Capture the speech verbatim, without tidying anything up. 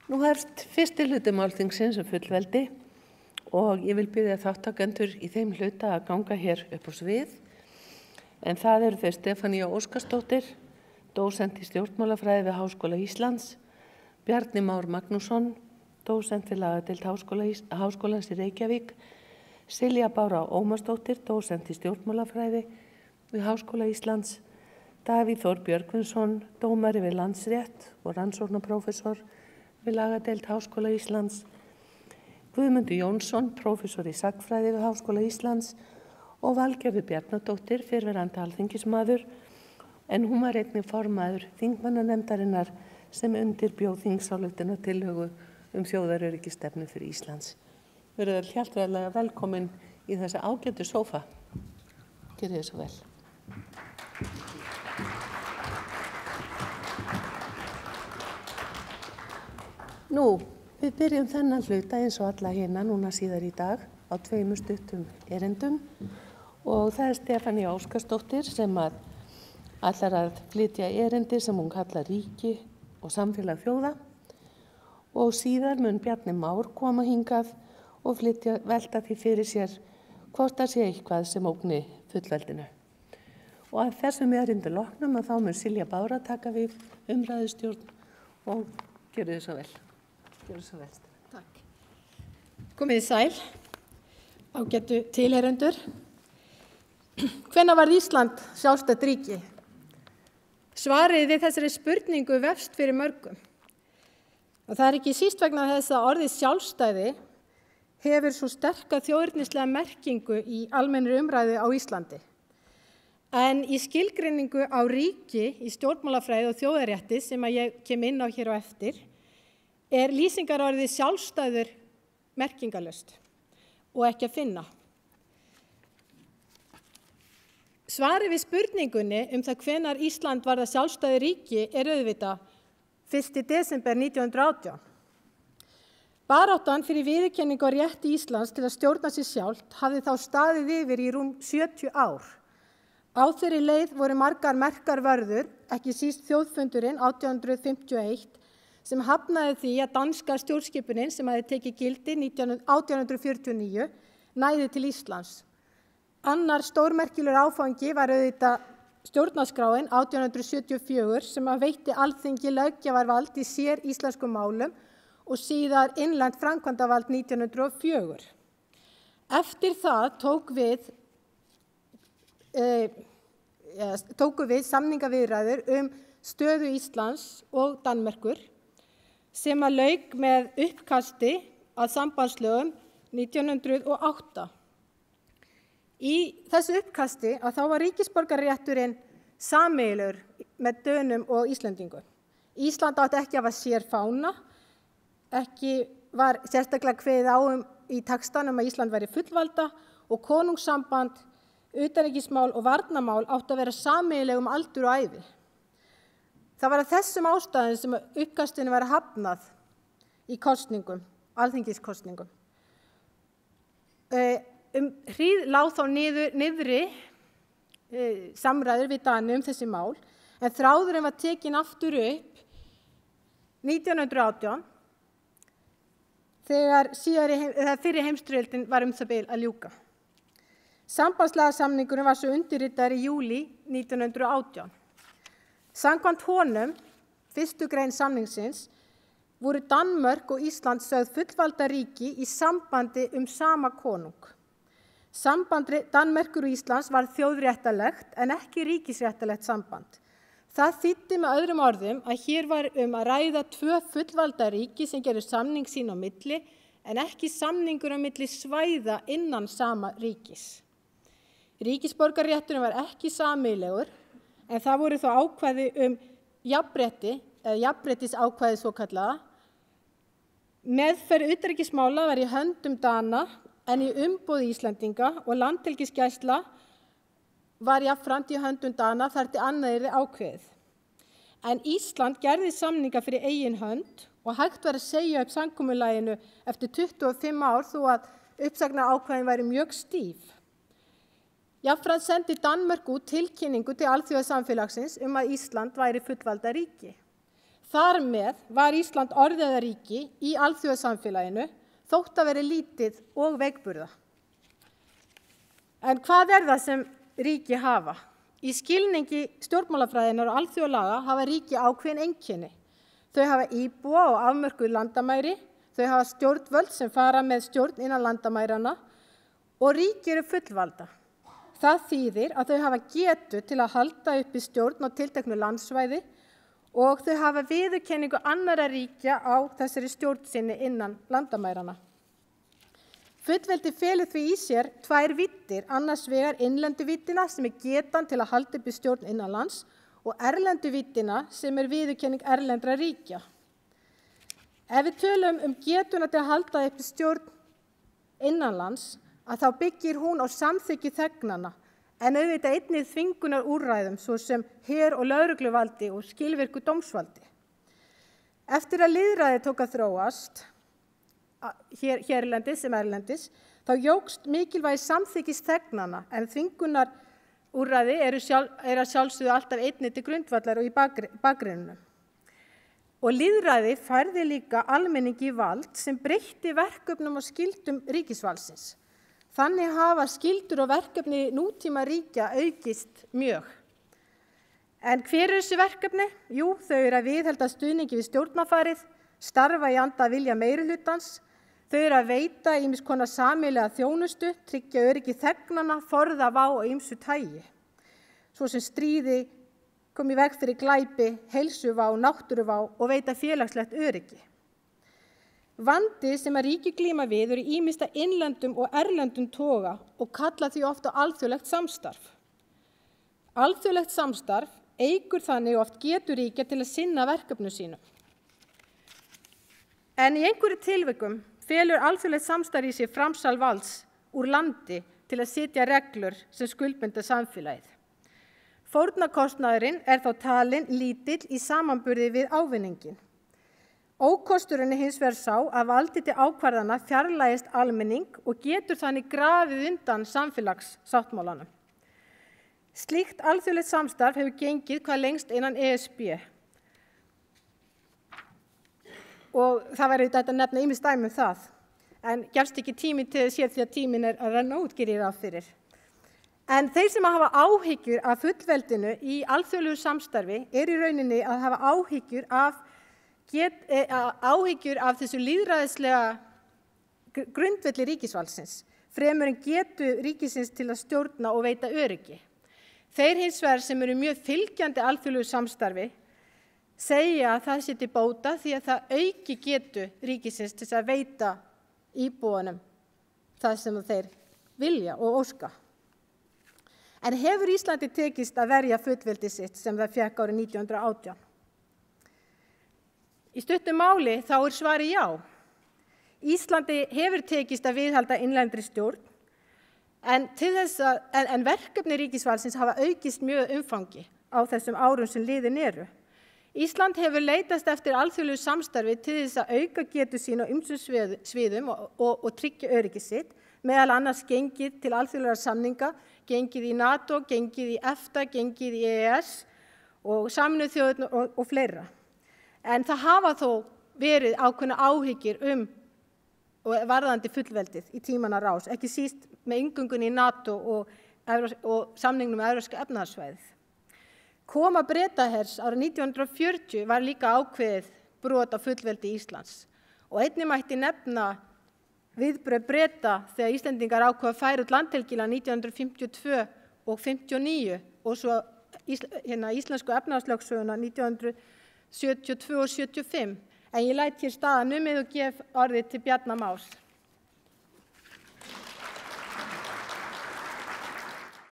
Nú hefst fyrsti hluti málþingsins um fullveldi og ég vil biðja þáttakendur í þeim hluta að ganga hér upp á svið. En það eru þeir Stefanía Óskarsdóttir, dósent í stjórnmálafræði við Háskóla Íslands, Bjarni Már Magnússon, dósent við lagadeild Háskóla, Háskólans í Reykjavík, Silja Bára Ómarsdóttir, dósent í stjórnmálafræði við Háskóla Íslands, Davíð Þór Björgvinsson, dómari við Landsrétt og rannsóknarprófessor við lagadeild Háskóla Íslands, Guðmundur Jónsson, prófessor í sagnfræði við Háskóla Íslands og Valgerður Bjarnadóttir, fyrrverandi alþingismaður, en hún var einnig formaður þingmannanefndarinnar sem undirbjó þingsályktunartillögu um þjóðaröryggisstefnu fyrir Íslands. Verið þið hjartanlega velkomin í þessa ágætu sófa. Gjörið þið svo vel. Nú, við byrjum þennan hluta eins og alla hina núna síðar í dag á tveimur stuttum erindum og það er Stefanía Óskarsdóttir sem að ætlar að flytja erindi sem hún kallar ríki og samfélag þjóða og síðar mun Bjarni Már koma hingað og flytja velta því fyrir sér hvort það sé eitthvað sem ógni fullveldinu. Og að þessum erindi loknum að þá mun Silja Bára taka við umræðustjórn og gjörið þið svo vel. Gjörið svo vel. Takk. Komið þið sæl, ágætu tilheyrendur. Hvenær varð Ísland sjálfstætt ríki? Svarið við þessari spurningu vefst fyrir mörgum. Og það er ekki síst vegna þess að orðið sjálfstæði hefur svo sterka þjóðernislega merkingu í almennri umræðu á Íslandi. En í skilgreiningu á ríki í stjórnmálafræði og þjóðarétti sem að ég kem inn á hér á eftir er lýsingarorðið sjálfstæður merkingarlaust og ekki að finna. Svarið við spurningunni um það hvenær Ísland varð sjálfstæðu ríki er auðvitað fyrsta desember nítján hundruð og átján. Baráttan fyrir viðurkenningu á rétti Íslands til að stjórna sér sjálft hafði þá staðið yfir í rúm sjötíu ár. Á þeirri leið voru margar merkar vörður, ekki síst þjóðfundurinn átján hundruð fimmtíu og eitt, sem hafnaði því að danska stjórnskipunin sem hafði tekið gildi átján hundruð fjörutíu og níu næði til Íslands. Annar stórmerkilegur áfangi var auðvitað stjórnarskráin átján hundruð sjötíu og fjögur sem að veitti Alþingi löggjafarvald í sér íslenskum málum og síðar innlent framkvæmdavald nítján hundruð og fjögur. Eftir það tók við, eh, ja, tóku við samningaviðræður um stöðu Íslands og Danmerkur sem að lauk með uppkasti að sambandslögum nítján hundruð og átta. Í þessu uppkasti að þá var ríkisborgararétturinn sameiginlegur með Dönum og Íslendingum. Ísland átti ekki að hafa sér fána, ekki var sérstaklega kveðið á um í textanum að Ísland væri fullvalda og konungssamband, utanríkismál og varnarmál átti að vera sameiginleg um aldur og ævi. Það var að þessum ástæðum sem uppkastinu var hafnað í kosningum, alþingiskosningum. Um hríð lá þá niður, niðri e, samræður við Dani um þessi mál, en þráðurinn var tekin aftur upp nítján hundruð og átján þegar síðari, fyrri heimsstyrjöldin var um það bil að ljúka. Sambandslagasamningurinn var svo undirritaður í júlí nítján hundruð og átján. Samkvæmt honum, fyrstu grein samningsins, voru Danmörk og Ísland sögð fullvalda ríki í sambandi um sama konung. Samband Danmerkur og Íslands var þjóðréttarlegt en ekki ríkisréttarlegt samband. Það þýddi með öðrum orðum að hér var um að ræða tvö fullvalda ríki sem gerðu samning sín á milli en ekki samningur á milli svæða innan sama ríkis. Ríkisborgararétturinn var ekki sameiginlegur en það voru þó ákvæði um jafnrétti, eða jafnréttisákvæði svokallaða. Meðferð utanríkismála var í höndum Dana en í umboði Íslendinga og landhelgisgæsla var jafnframt í höndum Dana þar til annað yrði ákveðið. En Ísland gerði samninga fyrir eigin hönd og hægt var að segja upp samkomulaginu eftir tuttugu og fimm ár þó að uppsagnarákvæðin væri mjög stíf. Jafnframt sendi Danmörk út tilkynningu til alþjóðasamfélagsins um að Ísland væri fullvalda ríki. Þar með var Ísland orðiðaríki í alþjóðasamfélaginu þótt að veri lítið og veikburða. En hvað er það sem ríki hafa? Í skilningi stjórnmálafræðinnar og alþjóðalaga hafa ríki ákveðin einkenni. Þau hafa íbúa og afmörkuð landamæri, þau hafa stjórnvöld sem fara með stjórn innan landamærana og ríki eru fullvalda. Það þýðir að þau hafa getu til að halda uppi stjórn á tilteknu landsvæði og þau hafa viðurkenningu annarra ríkja á þessari stjórn sinni innan landamærana. Fullveldi felur því í sér tvær víddir, annars vegar innlendu víddina sem er getan til að halda uppi stjórn innan lands og erlendu víddina sem er viðurkenning erlendra ríkja. Ef við tölum um getuna til að halda uppi stjórn innan lands, að þá byggir hún á samþykki þegnanna, en auðvitað einnig þvingunar úrræðum, svo sem her- og lögregluvaldi og skilvirku dómsvaldi. Eftir að lýðræði tók að þróast, hér, hérlendis sem erlendis, þá jókst mikilvægi samþykkis þegnanna, en þvingunar úrræði eru, sjálf, eru að sjálfsögðu alltaf einnig til grundvallar og í bakgrunnum. Og lýðræði færði líka almenningi vald sem breytti verkefnum og skyldum ríkisvaldsins. Þannig hafa skyldur og verkefni nútíma ríkja aukist mjög. En hver eru þessi verkefni? Jú, þau eru að viðhalda stuðningi við stjórnarfarið, starfa í anda vilja meirihlutans, þau eru að veita ýmiss konar sameiginlega þjónustu, tryggja öryggi þegnanna, forða vá og ýmsu tagi, svo sem stríði, kom í veg fyrir glæpi, heilsuvá, náttúruvá og veita félagslegt öryggi. Vandi sem að ríki glíma við eru ýmist að innlendum og erlendum toga og kalla því oft á alþjóðlegt samstarf. Alþjóðlegt samstarf eykur þannig oft getu ríkja til að sinna verkefnum sínum. En í einhverju tilvikum felur alþjóðlegt samstarf í sér framsal valds úr landi til að setja reglur sem skuldbinda samfélagið. Fórnarkostnaðurinn er þá talinn lítill í samanburði við ávinningin. Ókosturinn er hins vegar sá að valdi til ákvarðana fjarlægist almenning og getur þannig grafið undan samfélagssáttmálanum. Slíkt alþjóðlegt samstarf hefur gengið hvað lengst innan E S B. Og það væri þetta að nefna ýmis dæmi um það, en gefst ekki tími til þess hér því að tíminn er að renna út, gerir ráð fyrir. En þeir sem hafa áhyggjur af fullveldinu í alþjóðlegu samstarfi er í rauninni að hafa áhyggjur af, get, eh, áhyggjur af þessu lýðræðislega grundvelli ríkisvaldsins, fremur en getu ríkisins til að stjórna og veita öryggi. Þeir hins vegar sem eru mjög fylgjandi alþjóðlegu samstarfi segja að það sé til bóta því að það auki getu ríkisins til að veita íbúanum það sem þeir vilja og óska. En hefur Íslandi tekist að verja fullveldi sitt sem það fékk árið nítján hundruð og átján? Í stuttu máli þá er svari já. Íslandi hefur tekist að viðhalda innlendri stjórn, en, til þess að, en, en verkefni ríkisvaldsins hafa aukist mjög umfangi á þessum árum sem liðin eru. Ísland hefur leitast eftir alþjóðlegu samstarfi til þess að auka getu sín á ýmsum sviðum og, og, og tryggja öryggi sitt, meðal annars gengið til alþjóðlegra samninga, gengið í NATO, gengið í EFTA, gengið í E E S og Sameinuðu þjóðirnar og, og fleira. En það hafa þó verið ákveðna áhyggjur um og varðandi fullveldið í tímanna rás, ekki síst með inngöngunni í NATO og, og samningnum með Evrópska efnahagssvæðið. Koma Bretahers árið nítján hundruð og fjörutíu var líka ákveðið brot á fullveldi Íslands og einnig mætti nefna viðbrögð Breta þegar Íslendingar ákveða að færa út landhelgina nítján hundruð fimmtíu og tvö og fimmtíu og níu og svo hérna, íslensku efnahagslögsöguna nítján hundruð sjötíu og tvö og sjötíu og fimm. En ég læt hér staðar numið og gef orðið til Bjarna Más.